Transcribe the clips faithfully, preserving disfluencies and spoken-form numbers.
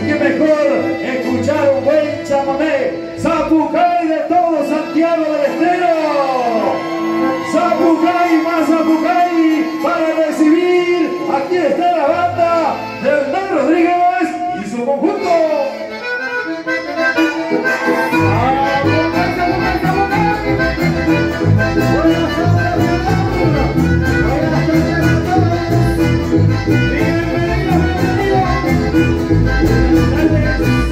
qué mejor escuchar un buen chamamé. Zapucay de todo Santiago del Estero. Zapucay más Zapucay para recibir. Aquí está la banda de Hernán Rodríguez y su conjunto. Bienvenidos, bienvenidos.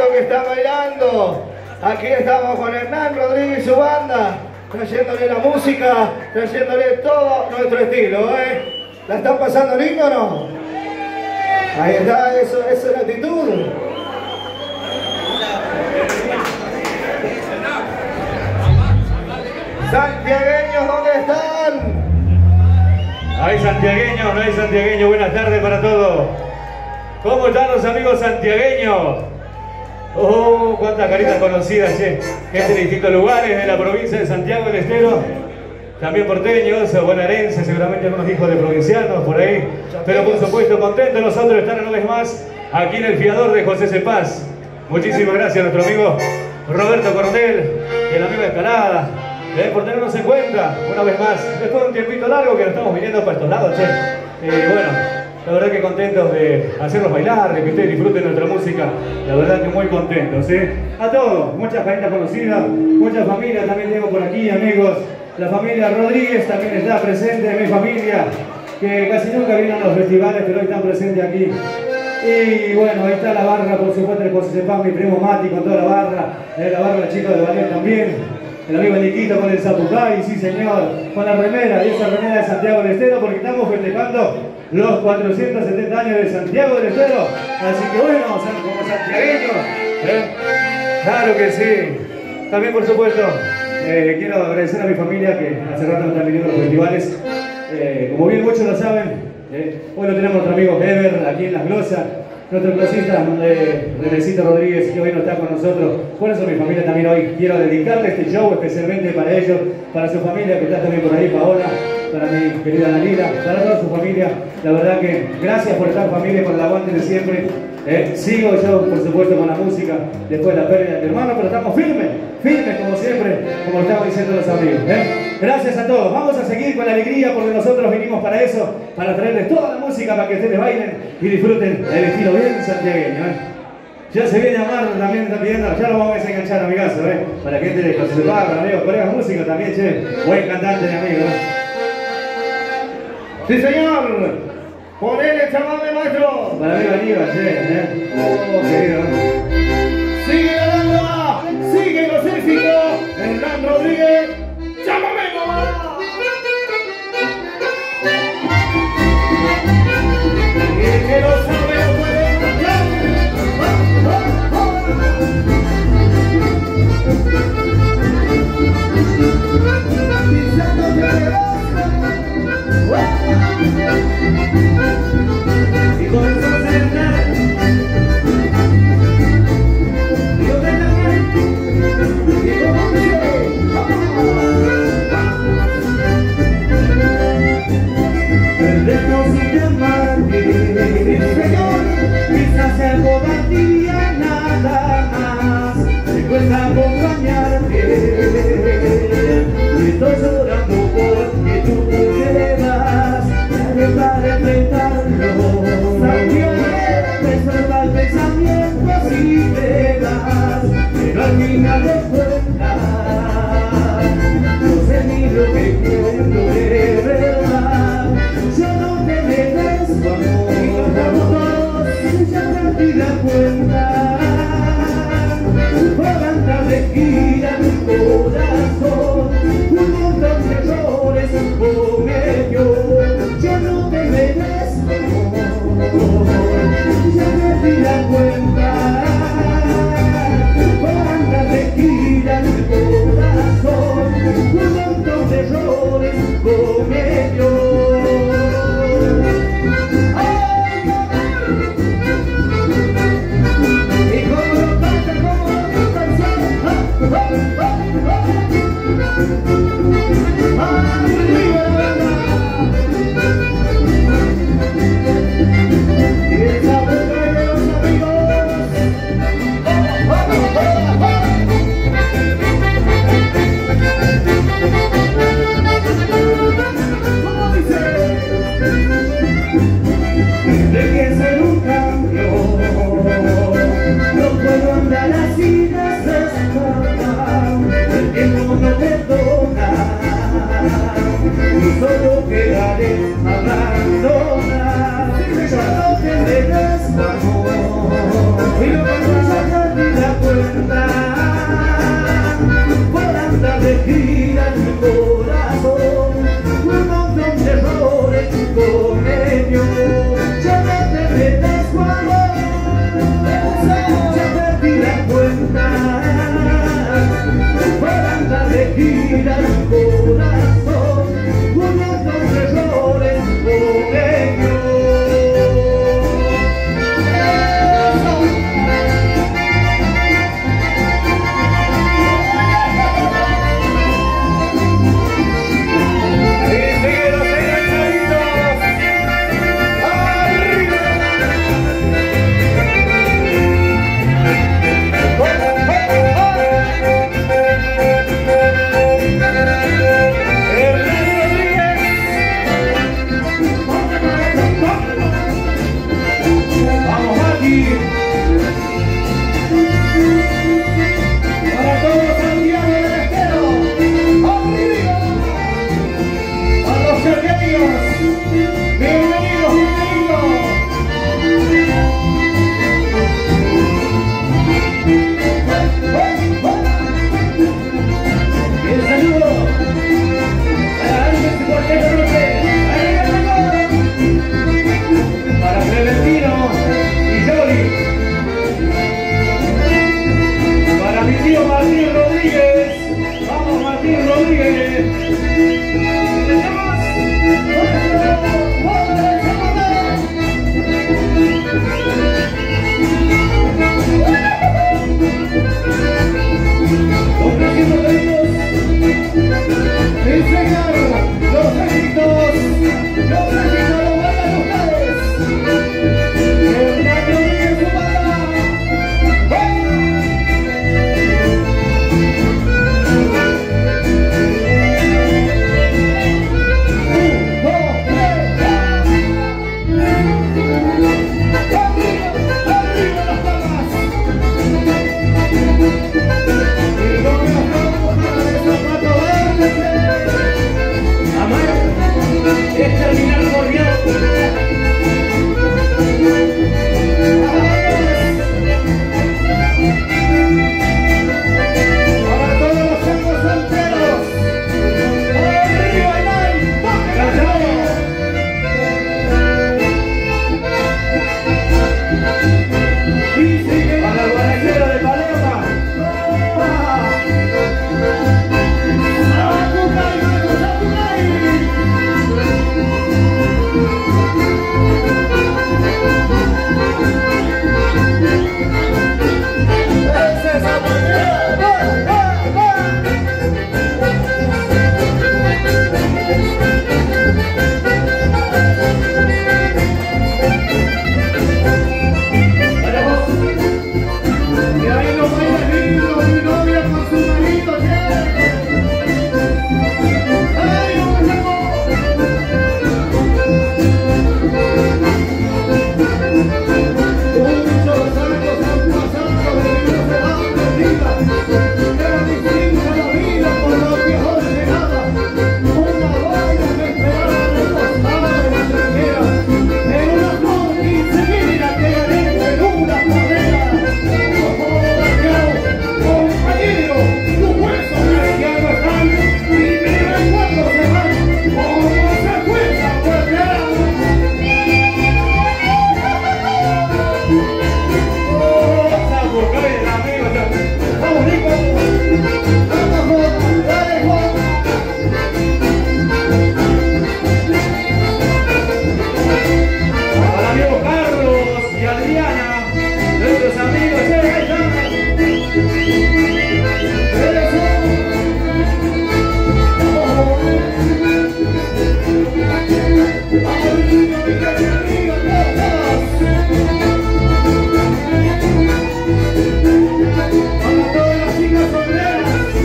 bailando, que está bailando. Aquí estamos con Hernán Rodríguez y su banda, trayéndole la música, trayéndole todo nuestro estilo, ¿eh? ¿La están pasando lindo o no? Ahí está, eso, eso es la actitud. Santiagueños, ¿dónde están? Hay santiagueños, no hay santiagueños. Buenas tardes para todos. ¿Cómo están los amigos santiagueños? Oh, cuántas caritas conocidas, che. Gente de distintos lugares de la provincia de Santiago del Estero. También porteños, bonaerenses, seguramente algunos hijos de provincianos por ahí. Pero por supuesto contentos nosotros de estar una vez más aquí en el Fiador de José Cepaz. Muchísimas gracias a nuestro amigo Roberto Coronel y el amigo Escalada. Eh, por tenernos en cuenta, una vez más, después de un tiempito largo que nos estamos viniendo para estos lados, che. Eh, bueno, la verdad que contentos de hacerlos bailar, de que ustedes disfruten nuestra música, la verdad que muy contentos, ¿eh? A todos, muchas caritas conocidas, muchas familias también tengo por aquí, amigos. La familia Rodríguez también está presente, mi familia, que casi nunca vienen a los festivales, pero hoy están presentes aquí. Y bueno, ahí está la barra, por supuesto, el José Cepaz, mi primo Mati con toda la barra, eh, la barra chica de Ballet también. El amigo Niquito con el Zapucay, sí señor, con la remera, y esa remera de Santiago del Estero, porque estamos festejando los cuatrocientos setenta años de Santiago del Estero. Así que bueno, como santiagueños, ¿eh? Claro que sí. También, por supuesto, eh, quiero agradecer a mi familia que hace rato me están viniendo a los festivales. Eh, como bien muchos lo saben, eh, hoy lo tenemos nuestro amigo Ever aquí en Las Glosas. Nuestro clasista, eh, Renecito Rodríguez, que hoy no está con nosotros. Por eso mi familia también hoy quiero dedicarle este show especialmente para ellos, para su familia que está también por ahí, Paola, para mi querida Danila, para toda su familia. La verdad que gracias por estar familia, por el aguante de siempre. Eh, sigo yo, por supuesto, con la música después de la pérdida de mi hermano, pero estamos firmes, firmes como siempre, como estaban diciendo los amigos. ¿eh? Gracias a todos. Vamos a seguir con la alegría porque nosotros vinimos para eso, para traerles toda la música para que ustedes bailen y disfruten el estilo bien santiagueño. ¿eh? Ya se viene a Mar también, está pidiendo, ya lo vamos a desenganchar, amigazo, ¿eh? Para gente de José Cepaz, para amigos, colegas músicos también, che. Buen cantante de amigos. ¿eh? Sí, señor. Ponele el chamame, maestro. Para amigo Aníbal, che, ¿eh? Oh, querido. Sigue la banda, sigue los éxitos. Hernán Rodríguez, chamame, mamá. Y que lo sabe, lo puede cantar. Y comenzó a sentar y yo me la canto y como me perdernos sin amarte, Señor, quizás sea cobardía nada más, me cuesta acompañarte y estoy llorando porque tú te vas, ya para enfrentarlo, me salva el pensamiento si te vas, pero al final de cuentas no sé ni lo que quiero de verdad, yo no te merezco amor, y contamos todos, ya perdí la cuenta, por andar de gira mi corazón, un montón de errores cometió, yo no te merezco amor, ya perdí la cuenta, por andar de gira mi corazón, un montón de errores cometió. No puedo andar así desesperado, el tiempo no perdona. para andar de gira el corazón, burlando errores con ellos. Para todas las chicas solteras.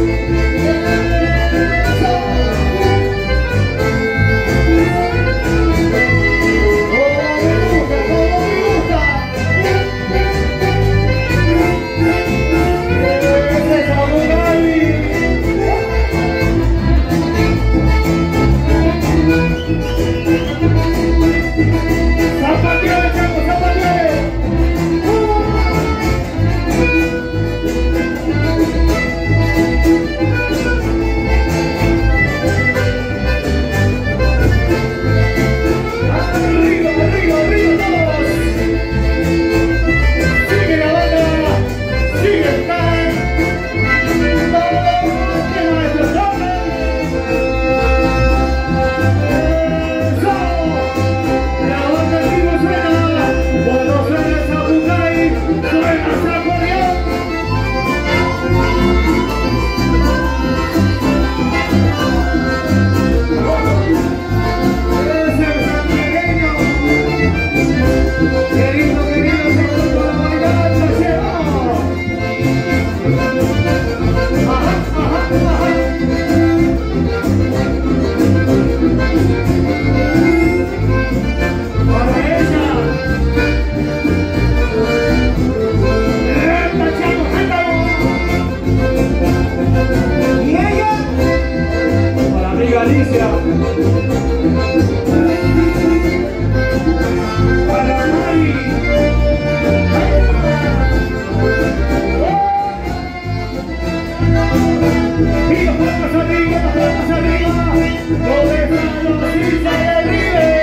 Y nos vamos arriba, nos vamos arriba. Lo dejamos y se ríe.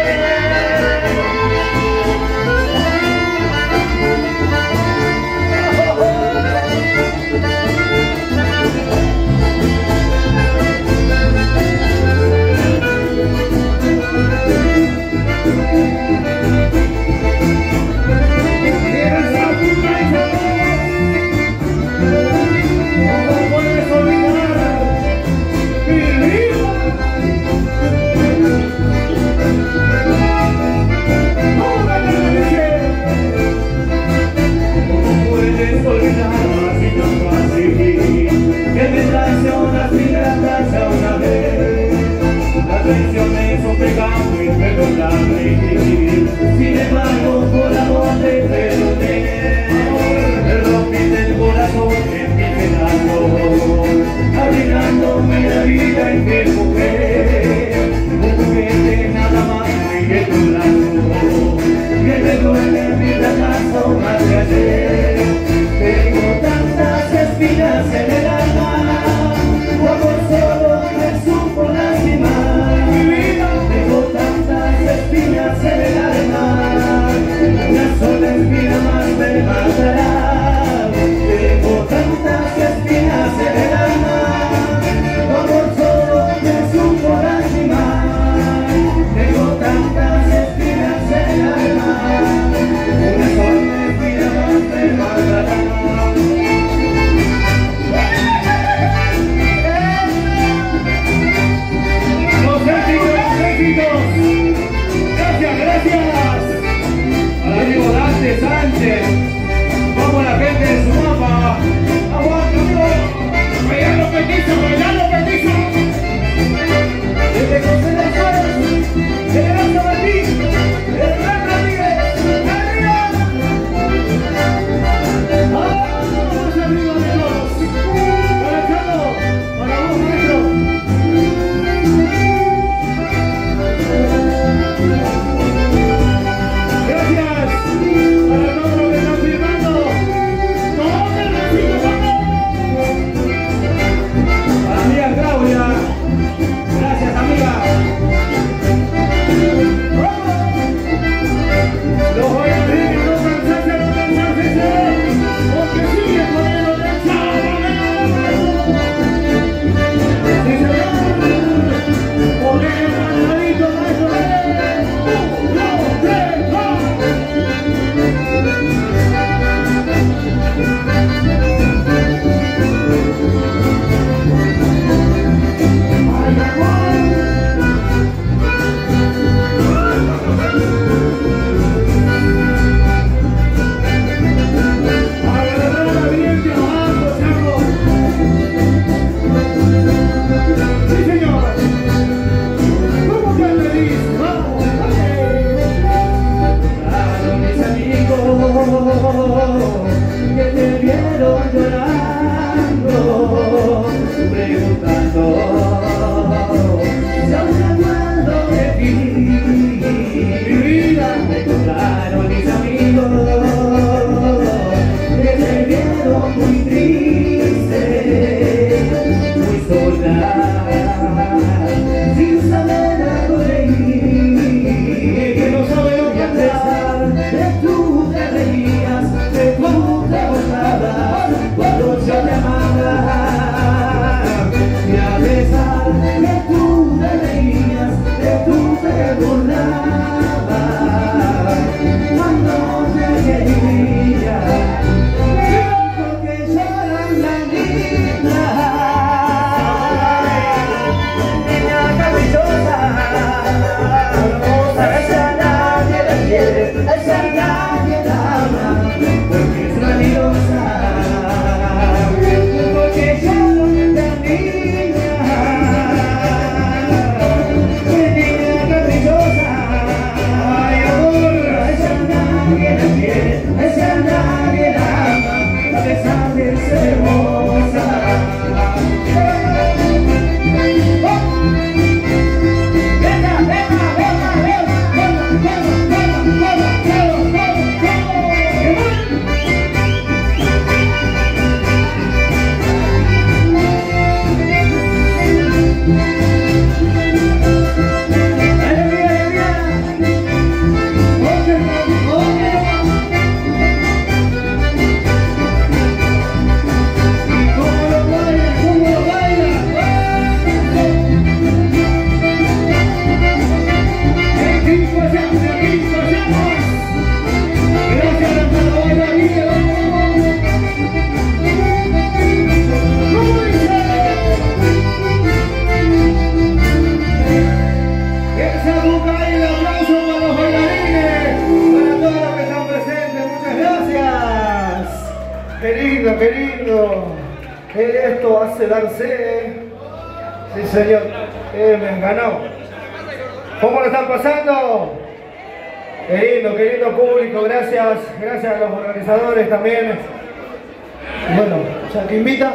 Esto hace darse. Sí, señor. Eh, me ganó. ¿Cómo lo están pasando? Qué lindo, qué lindo público. Gracias, gracias a los organizadores también. Bueno, ya te invita.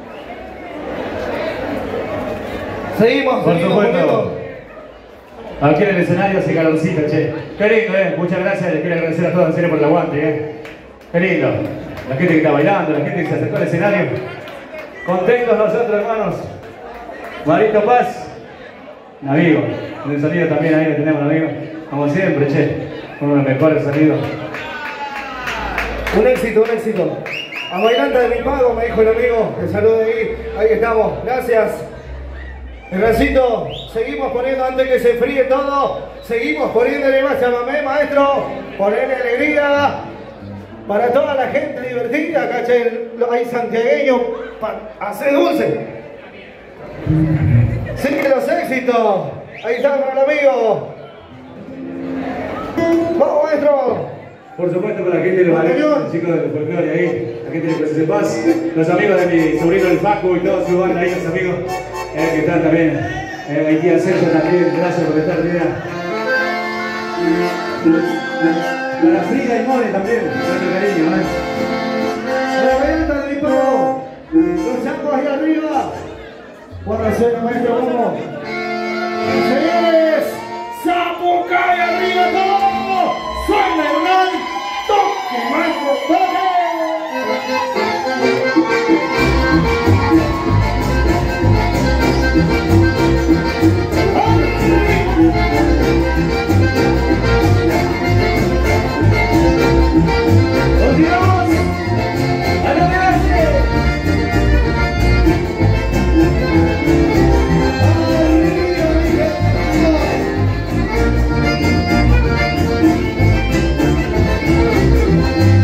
Seguimos, Por seguimos supuesto. poniendo. Aquí en el escenario hace calorcito, che. Qué lindo, eh. Muchas gracias. Les quiero agradecer a todos en serio por el aguante, eh. Qué lindo. La gente que está bailando, la gente que se acercó al escenario. Contentos nosotros, hermanos. Marito Paz. Un amigo. En el sonido también ahí lo tenemos, un amigo. Como siempre, che. Uno de los mejores sonidos. Un éxito, un éxito. A Bailanta de mi pago, me dijo el amigo. Te saludo ahí. Ahí estamos. Gracias. Hernancito, seguimos poniendo antes que se fríe todo. Seguimos poniéndole más chamamé, maestro. Ponerle alegría para toda la gente divertida. Caché, hay santiagueños. Hace dulce. Sigue los éxitos. Ahí está para el amigo. Vamos, maestro. Por supuesto, para la gente de los Batería. chicos del folclore ahí, la gente de Plaza de Paz, los amigos de mi sobrino el Facu y toda su banda ahí, los amigos eh, que están también, eh, Haití Ascenso también, gracias por estar, mira. Para Frida y Mone también, nuestro cariño, ¿eh? La venta de mi pago. Los chacos ahí arriba. Bueno, suena, maestro, vamos. Señores, Zapucay arriba todo. Suena Hernán. Toque, maestro, toque. ¡Continuamos! ¡A lo que hace! ¡Ay,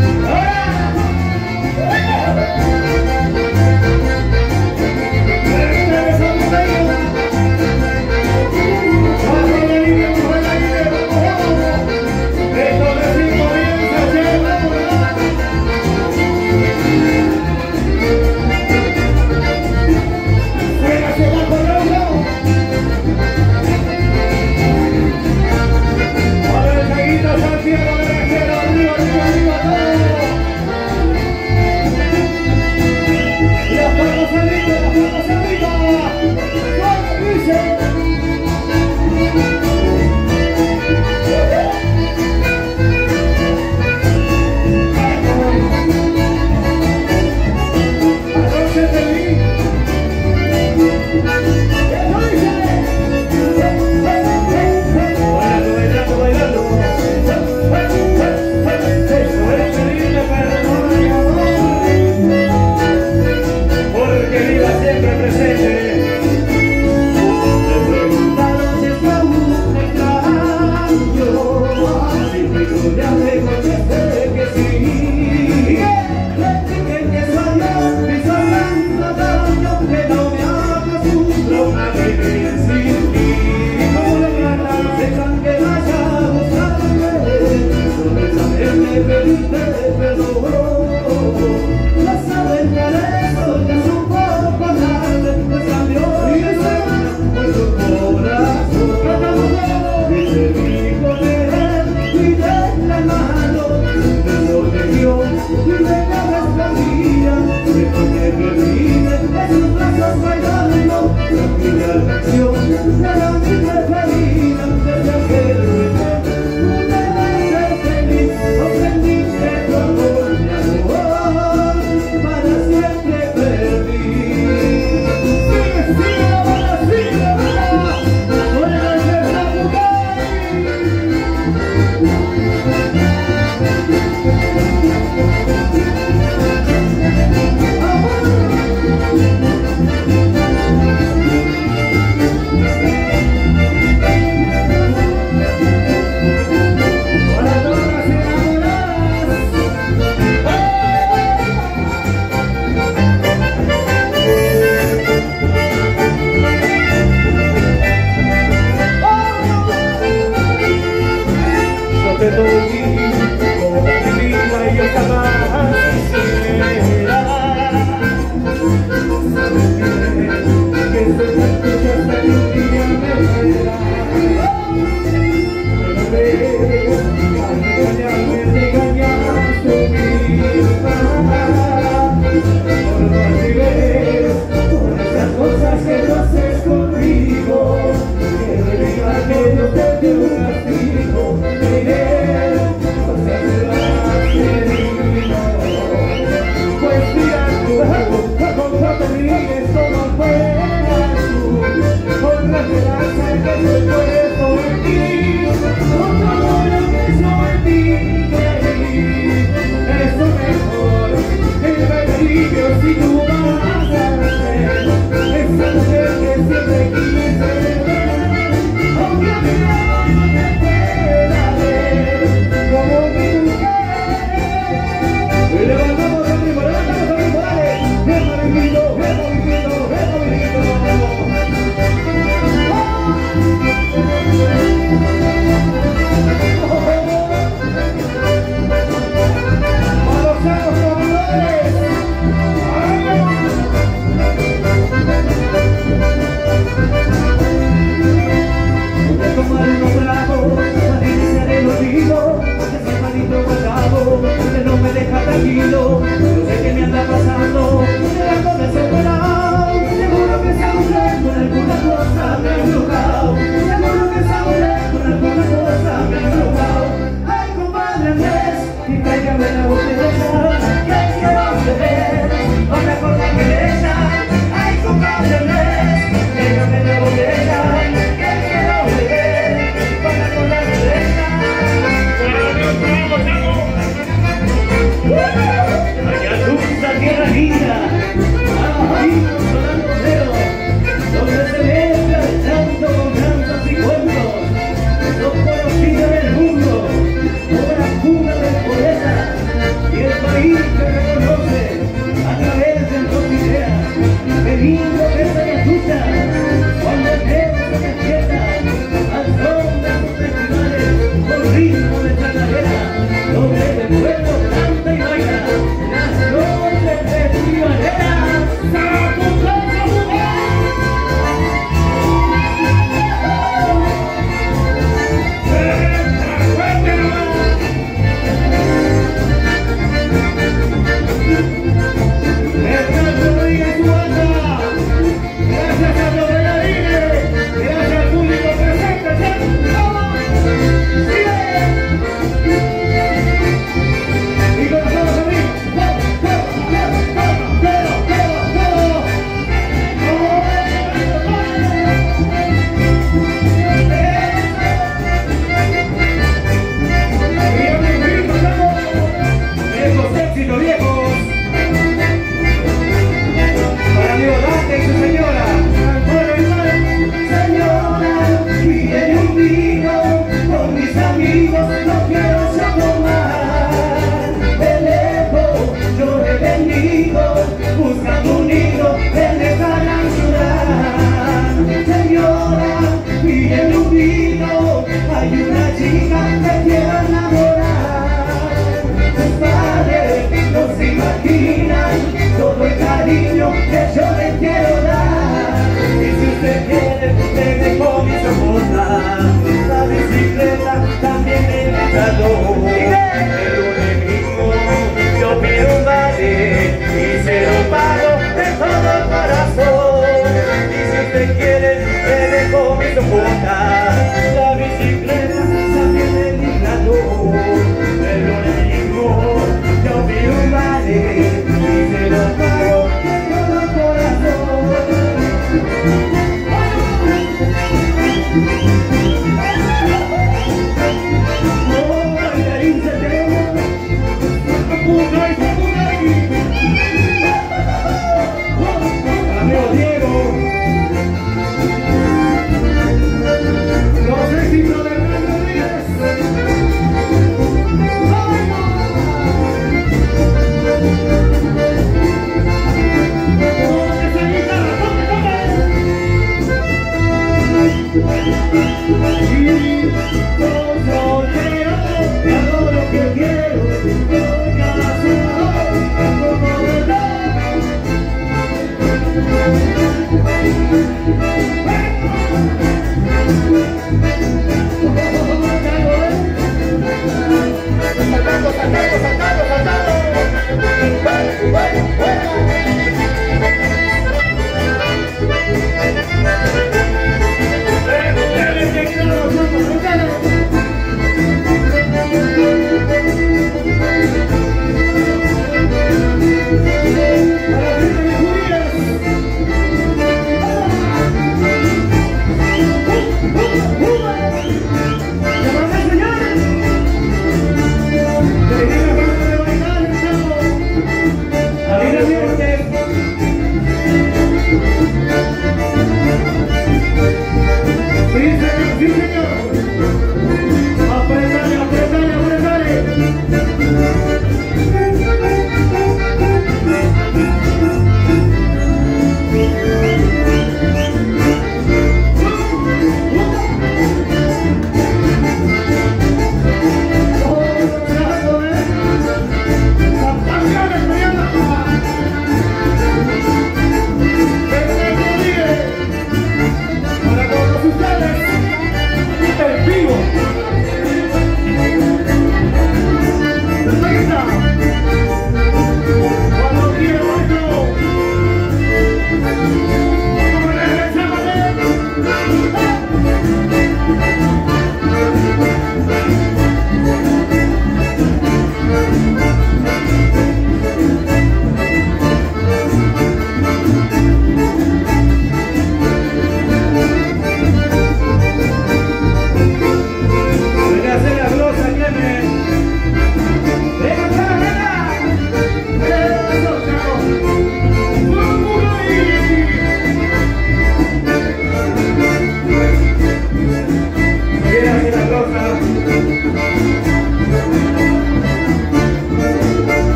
Hey!